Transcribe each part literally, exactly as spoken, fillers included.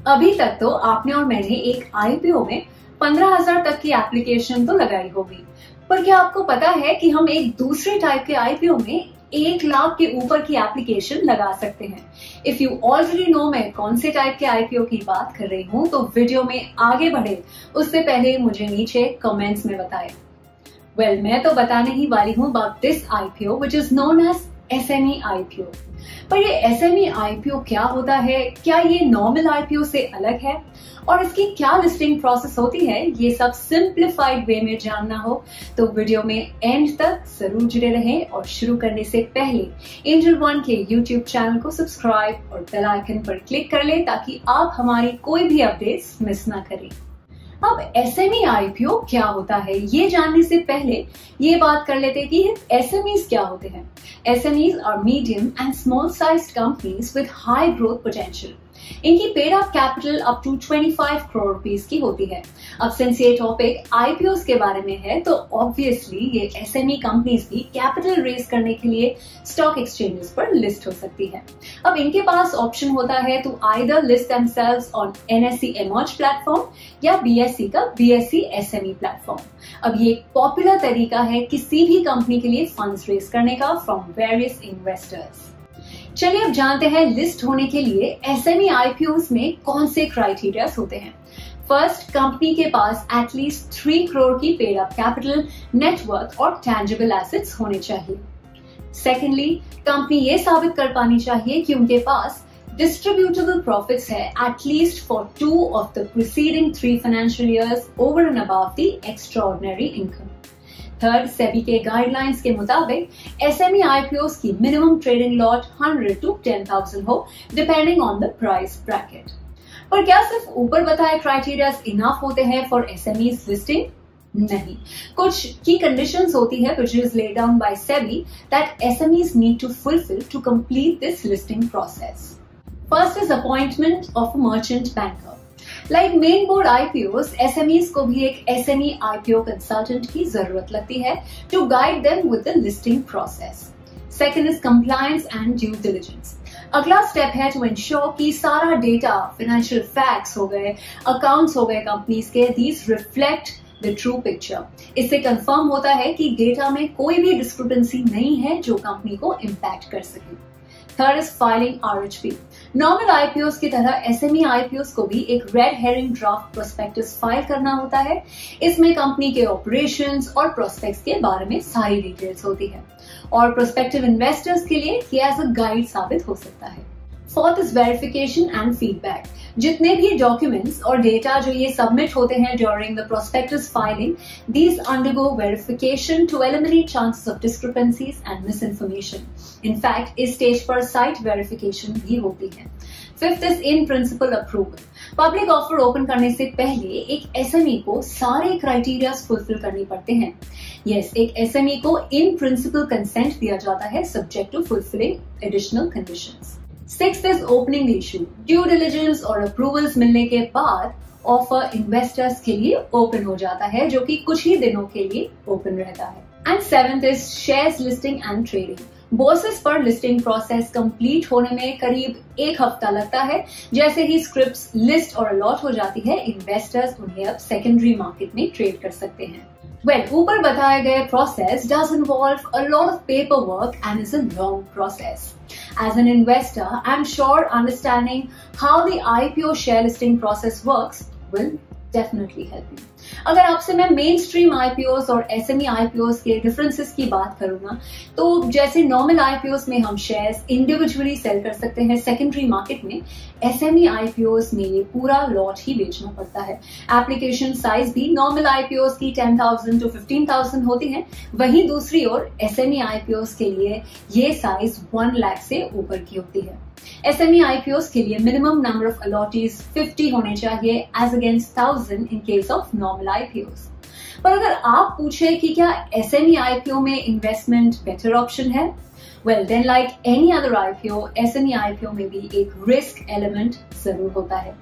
अभी तक तो आपने और मैंने एक आईपीओ में पंद्रह हजार तक की एप्लीकेशन तो लगाई होगी, पर क्या आपको पता है कि हम एक दूसरे टाइप के आईपीओ में एक लाख के ऊपर की एप्लीकेशन लगा सकते हैं। इफ यू ऑलरेडी नो मैं कौन से टाइप के आईपीओ की बात कर रही हूँ, तो वीडियो में आगे बढ़े उससे पहले मुझे नीचे कमेंट्स में बताएं। वेल well, मैं तो बताने ही वाली हूँ about this IPO which is known as SME IPO. पर ये एसएमई आईपीओ क्या होता है, क्या ये नॉर्मल आईपीओ से अलग है और इसकी क्या लिस्टिंग प्रोसेस होती है, ये सब सिंप्लीफाइड वे में जानना हो तो वीडियो में एंड तक जरूर जुड़े रहें। और शुरू करने से पहले एंजल वन के यूट्यूब चैनल को सब्सक्राइब और बेल आइकन पर क्लिक कर ले ताकि आप हमारी कोई भी अपडेट्स मिस ना करें। अब एसएमई आईपीओ क्या होता है, ये जानने से पहले ये बात कर लेते हैं कि एसएमईज क्या होते हैं। SMEs are medium and small sized companies with high growth potential. इनकी paid up capital up to पच्चीस करोड़ रुपीस की होती है। अब सिंस ये टॉपिक आईपीओस के बारे में है तो ऑब्वियसली ये एसएमई कंपनीज भी कैपिटल रेज करने के लिए स्टॉक एक्सचेंजेस पर लिस्ट हो सकती है। अब इनके पास ऑप्शन होता है to either list themselves on NSE Emerge platform या बीएसई का बीएसई एसएमई प्लेटफॉर्म। अब ये एक पॉपुलर तरीका है किसी भी कंपनी के लिए फंड्स रेज करने का फ्रॉम वेरियस इन्वेस्टर्स। चलिए अब जानते हैं लिस्ट होने के लिए एसएमई आईपीओस में कौन से क्राइटेरियाज होते हैं। फर्स्ट, कंपनी के पास एटलीस्ट थ्री करोड़ की पेड अप कैपिटल, नेटवर्थ और टैंजिबल एसेट्स होने चाहिए। सेकेंडली, कंपनी ये साबित कर पानी चाहिए कि उनके पास डिस्ट्रीब्यूटेबल प्रॉफिट्स है at least for two of the preceding three financial years over and above the extraordinary income. Third, SEBI के गाइडलाइंस के मुताबिक एसएमई आईपीओस की minimum trading lot hundred to ten thousand हो depending on the price bracket. पर क्या सिर्फ ऊपर बताए क्राइटेरियाज इनफ होते हैं फॉर एसएमईज लिस्टिंग? नहीं, कुछ की कंडीशंस होती है which is laid down by SEBI that S M Es need to fulfill to complete this listing process. First is appointment of a merchant banker. Like main board IPOs, SMEs को भी एक SME IPO consultant की जरूरत लगती है to guide them with the listing process. Second is compliance and due diligence. अगला step है to ensure कि सारा डेटा, फाइनेंशियल फैक्ट्स हो गए, अकाउंट्स हो गए कंपनीज के, these reflect the true picture. इससे कंफर्म होता है कि डेटा में कोई भी डिस्क्रिपेंसी नहीं है जो कंपनी को इम्पैक्ट कर सके। Third is filing RHP. Normal IPOs की तरह एसएमई आईपीओस को भी एक red herring draft prospectus file करना होता है। इसमें कंपनी के ऑपरेशंस और प्रोस्पेक्ट्स के बारे में सारी डिटेल्स होती है और प्रोस्पेक्टिव इन्वेस्टर्स के लिए ये एज अ गाइड साबित हो सकता है। Fourth is verification and feedback. जितने भी डॉक्यूमेंट्स और डेटा जो ये सबमिट होते हैं during the prospectus filing, these undergo verification to eliminate chances of discrepancies and miss information. In fact इस स्टेज पर साइट वेरिफिकेशन भी होती है। Fifth is in principle approval. Public offer open करने से पहले एक एसएमई को सारे क्राइटेरिया फुलफिल करने पड़ते हैं। यस, एक एसएमई को इन प्रिंसिपल कंसेंट दिया जाता है subject to fulfilling additional conditions. Sixth is opening issue. Due diligence और अप्रूवल्स मिलने के बाद ऑफर इन्वेस्टर्स के लिए ओपन हो जाता है, जो कि कुछ ही दिनों के लिए ओपन रहता है। And seventh is shares listing and trading. Bourses पर लिस्टिंग प्रोसेस कंप्लीट होने में करीब एक हफ्ता लगता है। जैसे ही स्क्रिप्ट्स लिस्ट और अलॉट हो जाती है, इन्वेस्टर्स उन्हें अब सेकेंडरी मार्केट में ट्रेड कर सकते हैं। Well, ऊपर बताए गए process does involve a lot of paperwork and is a long process. As an investor, I'm sure understanding how the I P O share listing process works will definitely help you. अगर आपसे मैं mainstream IPOs और SME IPOs के differences की बात करूँ ना, तो जैसे नॉर्मल आईपीओस में हम शेयर्स इंडिविजुअली सेल कर सकते हैं सेकेंडरी मार्केट में, एसएमई आईपीओस में ये पूरा लॉट ही बेचना पड़ता है। एप्लीकेशन साइज भी नॉर्मल आईपीओस की ten thousand to fifteen thousand होती है, वहीं दूसरी ओर एसएमई आईपीओस के लिए ये साइज वन लाख से ऊपर की होती है। एसएमई आईपीओस के लिए minimum number of allottees fifty होने चाहिए as against thousand in case of normal IPOs. पर अगर आप पूछे कि क्या एसएमई आईपीओ में इन्वेस्टमेंट बेटर ऑप्शन है, well then like any other IPO, SME IPO में भी एक रिस्क एलिमेंट जरूर होता है।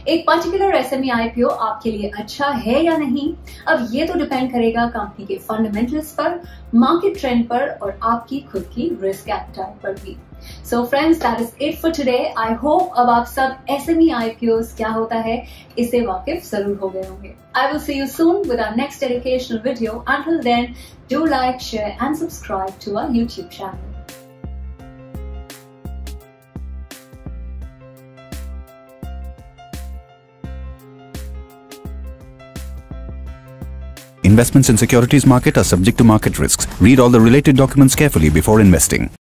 एक पर्टिकुलर एसएमई आईपीओ आपके लिए अच्छा है या नहीं, अब ये तो डिपेंड करेगा कंपनी के फंडामेंटल्स पर, मार्केट ट्रेंड पर और आपकी खुद की रिस्क एपेटाइट पर भी। So friends, that is it for today. I hope अब आप सब एसएमई आईपीओस क्या होता है इससे वाकिफ जरूर हो गए होंगे। I will see you soon with our next educational video. Until then, do like, share and subscribe to our YouTube channel. Investments in securities market are subject to market risks. Read all the related documents carefully before investing.